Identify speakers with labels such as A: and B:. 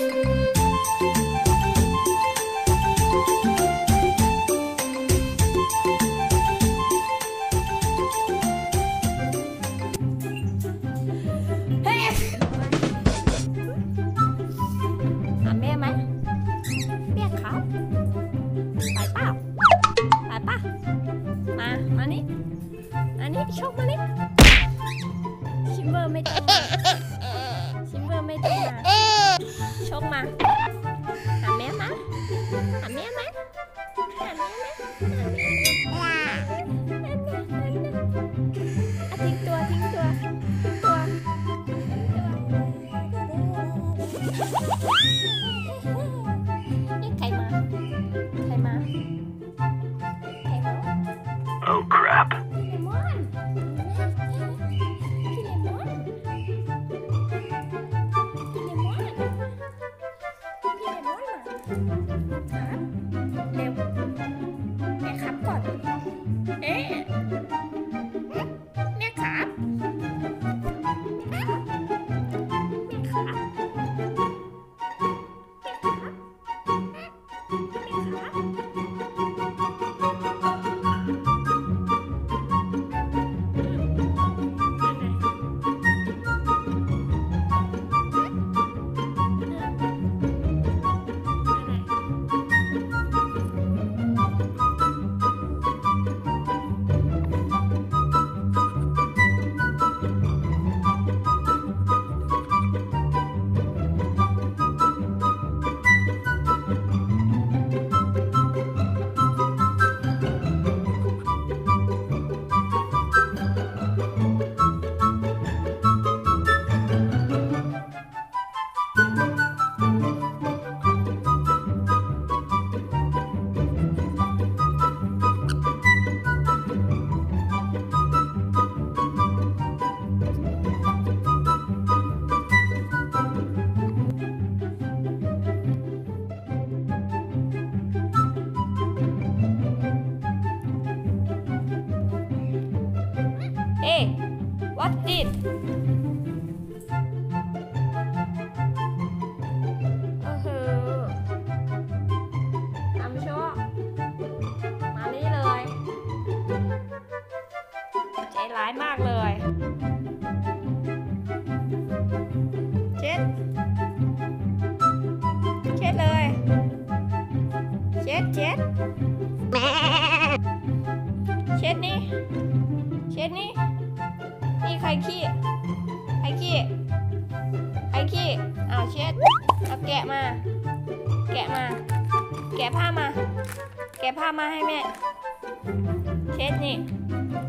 A: โชคมาเลยชิมเบอร์ไม่ต้องมาชิมเบอร์ไม่ต้องมาโชคมาหาแม่มาหาแม่มาหาแม่มาทิ้งตัวทิ้งตัวทิ้งตัวนี่ใครมาใครมาใครมา
B: Oh crap. Hey, what's this?ทำชั่วมานี่เลยใจร้ายมากเลยเช็ดเช็ดเลยเช็ดเช็ดเช็ดนี่เช็ดนี่นี่ใครขี้ใครขี้ใครขี้เอาเช็ดเอาแกะมาแกะมาแกะผ้ามาแกะผ้ามาให้แม่เช็ดนี่